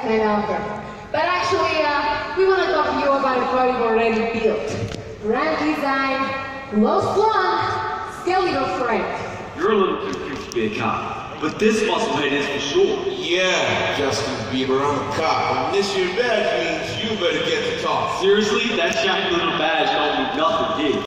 stay longer. But actually, we want to talk to you about a product already built. Grand design, low slung, skeletal frame. You're a little too cute to be a cop, but this musclehead is for sure. Yeah, Justin Bieber, I'm a cop, and this here badge means you better get to talk. Seriously, that shiny little badge don't mean nothing, kid.